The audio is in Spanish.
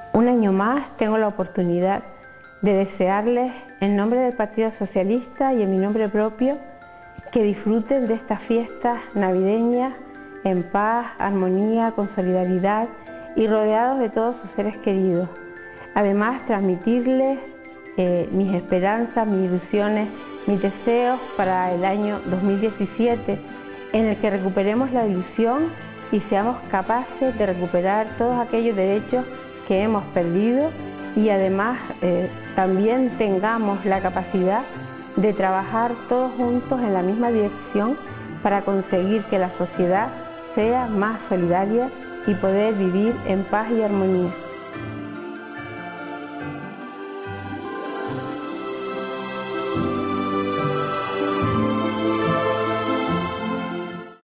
Un año más tengo la oportunidad de desearles, en nombre del Partido Socialista y en mi nombre propio, que disfruten de estas fiestas navideñas en paz, armonía, con solidaridad y rodeados de todos sus seres queridos. Además, transmitirles mis esperanzas, mis ilusiones, mis deseos para el año 2017, en el que recuperemos la ilusión y seamos capaces de recuperar todos aquellos derechos que hemos perdido y además también tengamos la capacidad de trabajar todos juntos en la misma dirección para conseguir que la sociedad sea más solidaria y poder vivir en paz y armonía.